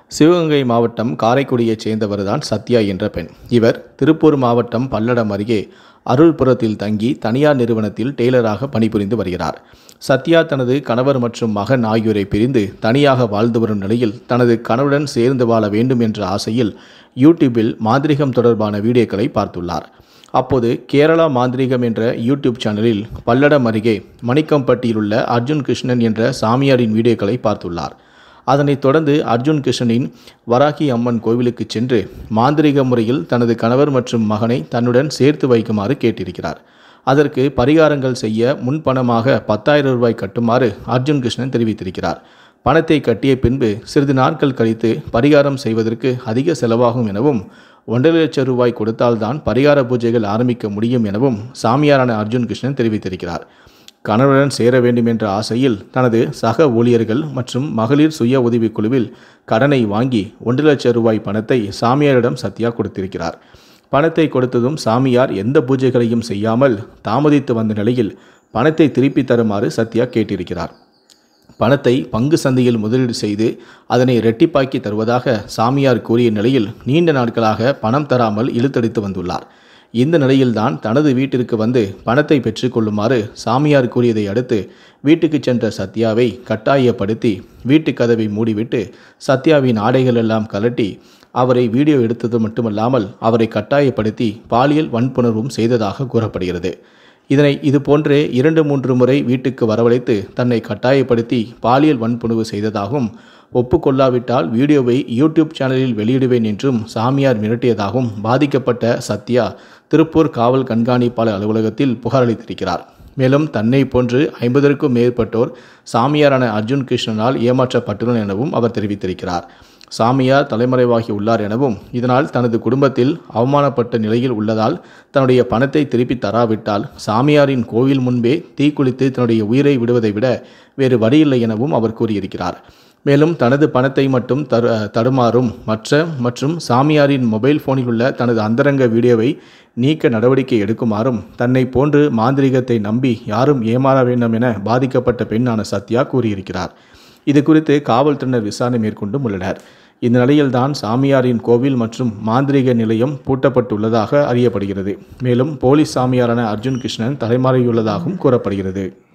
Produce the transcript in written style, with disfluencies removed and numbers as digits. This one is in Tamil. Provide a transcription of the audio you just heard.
சிவகங்கை மாவட்டம் காரைக்குடியைச் சேர்ந்தவர்தான் சத்யா என்ற பெண். இவர் திருப்பூர் மாவட்டம் பல்லடம் அருகே அருள்புரத்தில் தங்கி தனியார் நிறுவனத்தில் டெய்லராக பணிபுரிந்து வருகிறார். சத்யா தனது கணவர் மற்றும் மகன் ஆகியோரை பிரிந்து தனியாக வாழ்ந்து வரும் நிலையில் தனது கணவருடன் சேர்ந்து வாழ வேண்டும் என்ற ஆசையில் யூடியூபில் மாந்திரிகம் தொடர்பான வீடியோக்களை பார்த்துள்ளார். அப்போது கேரளா மாந்திரிகம் என்ற யூடியூப் சேனலில் பல்லடம் அருகே மணிக்கம்பட்டியில் உள்ள அர்ஜுன் கிருஷ்ணன் என்ற சாமியாரின் வீடியோக்களை பார்த்துள்ளார். அதனைத் தொடர்ந்து அர்ஜுன் கிருஷ்ணனின் வராகி அம்மன் கோவிலுக்கு சென்று மாந்திரிக முறையில் தனது கணவர் மற்றும் மகனை தன்னுடன் சேர்த்து வைக்குமாறு கேட்டிருக்கிறார். அதற்கு பரிகாரங்கள் செய்ய முன்பணமாக 10,000 ரூபாய் கட்டுமாறு அர்ஜுன் கிருஷ்ணன் தெரிவித்திருக்கிறார். பணத்தை கட்டிய பின்பு சிறிது நாட்கள் கழித்து பரிகாரம் செய்வதற்கு அதிக செலவாகும் எனவும் 1,50,000 லட்சம் ரூபாய் கொடுத்தால்தான் பரிகார பூஜைகள் ஆரம்பிக்க முடியும் எனவும் சாமியாரான அர்ஜுன் கிருஷ்ணன் தெரிவித்திருக்கிறார். கணவருடன் சேர வேண்டும் என்ற ஆசையில் தனது சக ஊழியர்கள் மற்றும் மகளிர் சுய உதவிக்குழுவில் கடனை வாங்கி 1,00,000 லட்சம் ரூபாய் பணத்தை சாமியாரிடம் சத்யா கொடுத்திருக்கிறார். பணத்தை கொடுத்ததும் சாமியார் எந்த பூஜைகளையும் செய்யாமல் தாமதித்து வந்த நிலையில் பணத்தை திருப்பி தருமாறு சத்யா கேட்டிருக்கிறார். பணத்தை பங்கு சந்தையில் முதலீடு செய்து அதனை இரட்டிப்பாக்கி தருவதாக சாமியார் கூறிய நிலையில் நீண்ட நாட்களாக பணம் தராமல் இழுத்தடித்து வந்துள்ளார். இந்த நிலையில்தான் தனது வீட்டிற்கு வந்து பணத்தை பெற்றுக்கொள்ளுமாறு சாமியார் கூறியதை அடுத்து வீட்டுக்கு சென்ற சத்யாவை கட்டாயப்படுத்தி வீட்டு கதவை மூடிவிட்டு சத்யாவின் ஆடைகள் எல்லாம் கலட்டி அவரை வீடியோ எடுத்தது மட்டுமல்லாமல் அவரை கட்டாயப்படுத்தி பாலியல் வன்புணர்வும் செய்ததாக கூறப்படுகிறது. இதனை இதுபோன்றே 2-3 முறை வீட்டுக்கு வரவழைத்து தன்னை கட்டாயப்படுத்தி பாலியல் வன்புணர்வு செய்ததாகவும் ஒப்புக்கொள்ளாவிட்டால் வீடியோவை யூடியூப் சேனலில் வெளியிடுவேன் என்றும் சாமியார் மிரட்டியதாகவும் பாதிக்கப்பட்ட சத்யா திருப்பூர் காவல் கண்காணிப்பாளர் அலுவலகத்தில் புகார் அளித்திருக்கிறார். மேலும் தன்னை போன்று 50க்கும் மேற்பட்டோர் சாமியாரான அர்ஜுன் கிருஷ்ணனால் ஏமாற்றப்பட்டுள்ளனர் எனவும் அவர் தெரிவித்திருக்கிறார். சாமியார் தலைமறைவாகி உள்ளார் எனவும் இதனால் தனது குடும்பத்தில் அவமானப்பட்ட நிலையில் உள்ளதால் தன்னுடைய பணத்தை திருப்பி தராவிட்டால் சாமியாரின் கோவில் முன்பே தீக்குளித்து தன்னுடைய உயிரை விடுவதை விட வேறு வழியில்லை எனவும் அவர் கூறியிருக்கிறார். மேலும் தனது பணத்தை மட்டும் தடுமாறும் மற்றும் சாமியாரின் மொபைல் போனில் உள்ள தனது அந்தரங்க வீடியோவை நீக்க நடவடிக்கை எடுக்குமாறும் தன்னை போன்று மாந்திரிகத்தை நம்பி யாரும் ஏமாற வேண்டும் என பாதிக்கப்பட்ட பெண்ணான சத்யா கூறியிருக்கிறார். இது குறித்து காவல்துறையினர் விசாரணை மேற்கொண்டும் உள்ளனர். இந்த நிலையில்தான் சாமியாரின் கோவில் மற்றும் மாந்திரிக நிலையம் பூட்டப்பட்டுள்ளதாக அறியப்படுகிறது. மேலும் போலீஸ் சாமியாரான அர்ஜுன் கிருஷ்ணன் தலைமறையுள்ளதாகவும் கூறப்படுகிறது.